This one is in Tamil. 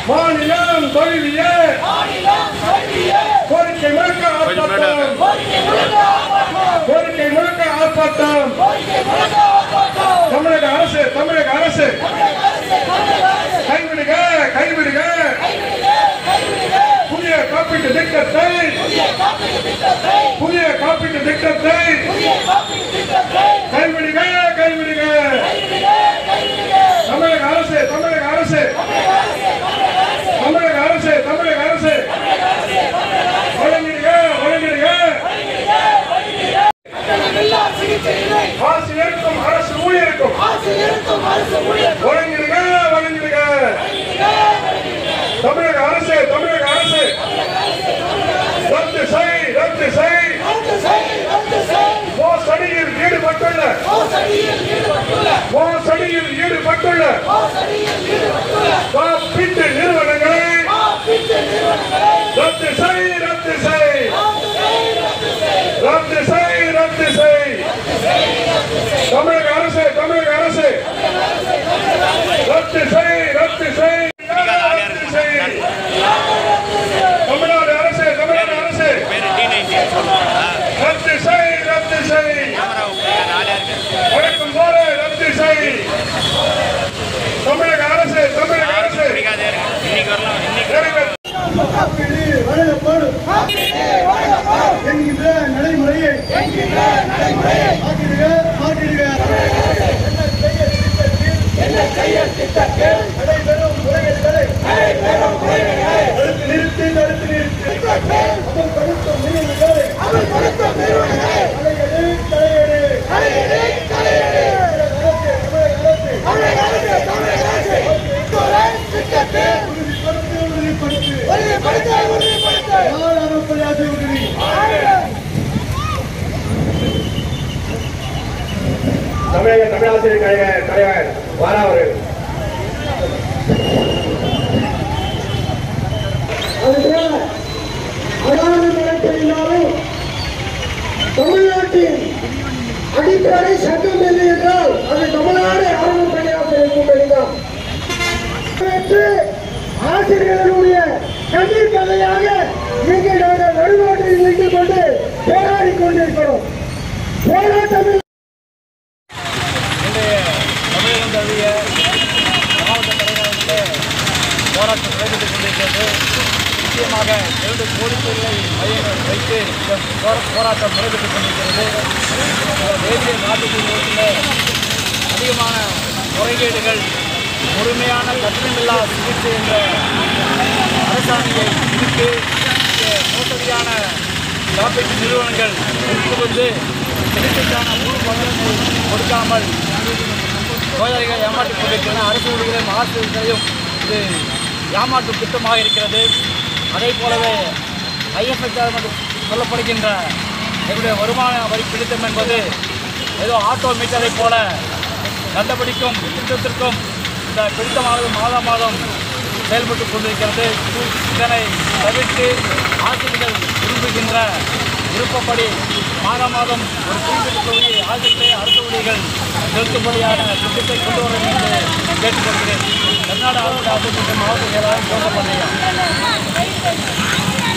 மாநிலம் தழுவிய கோரிக்கை முழக்க ஆர்ப்பாட்டம், கோரிக்கை முழக்க ஆர்ப்பாட்டம். தமிழக அரசு கைவிடுக கைவிடுக புதிய காப்பீட்டு திட்டத்தை கைவிடுக கைவிடுக. தமிழக அரசு வழங்கிடுக வழங்கிடுக. ஆசி இருக்கும் அரசு ஊழியருக்கும் வழங்கிடுக வழங்கிடுக. தமிழக அரசு ரத்து செய் மோசடியில் ஈடுபட்டுள்ள காப்பீட்டு நிறுவனங்களை ரத்து செய். தமிழக அரசு ரத்து செய். தமிழ்நாடு அரசு ரத்து செய். வழக்கம் போல ரத்து செய். தமிழக அரசு என்கின்ற நடைமுறையை நடைபெறும் முறைகளை தடுத்து நிறுத்தி அமல்படுத்தும் நிறுவனங்களை தமிழாசிரியர் கழக தலைவர் வாரா அவர்கள் தமிழ்நாட்டின் அடிப்படை சட்டம் இல்லை என்றால் அது தமிழ்நாடு அரசு பணியாளர்கள் கூட்டணிதான். ஆசிரியர்களுடைய கண்ணீர் கதையாக இங்கே நாங்கள் நடுநாட்டில் நின்று கொண்டு போராடிக் கொண்டிருக்கிறோம். போராட்டம் தமிழகம் தழுவிய மாவட்ட தலைநகரிலே போராட்டம் நடைபெற்றுக் கொண்டிருக்கிறது. முக்கியமாக 2 கோரிக்கைகளை மையங்கள் வைத்து இந்த போராட்டம் நடைபெற்றுக் கொண்டிருக்கிறது. தேசிய காப்பீட்டு அதிகமான முறைகேடுகள், முழுமையான கட்டணமில்லா சிகிச்சை என்ற அரசாணையை விடுத்து மோசடியான காப்பீட்டு நிறுவனங்கள் வந்து சிகிச்சைக்கான முழு பலனை கொடுக்காமல் நோயாளிகளை ஏமாற்றிக் கொண்டிருக்கின்றன. அரசு ஊழியர்களையும் ஆசிரியர்களையும் இது ஏமாற்றும் திட்டமாக இருக்கிறது. அதே போலவே ஐஎஃப்எஸ்ஆர் என்று சொல்லப்படுகின்ற எங்களுடைய வருமான வரி பிடித்தம் என்பது ஏதோ ஆட்டோ மீட்டரை போல கண்டுபிடிக்கும் திட்டத்திற்கும் இந்த பிடித்தமானது மாதம் செயல்பட்டு கொண்டிருக்கிறது. இதனை தவிர்த்து ஆசிரியர்கள் விரும்புகின்ற விருப்பப்படி மாதம் ஒரு குறிப்பிட்ட தொகையை ஆசிரியர்களை அரசு ஊழியர்கள் செலுத்தும்படியான திட்டத்தை கொண்டு வர வேண்டும் என்று கேட்டுக்கொள்கிறேன். கர்நாடக ஆசிரியர் மாவட்ட செயலாளர் கோட்டப்பள்ளியா.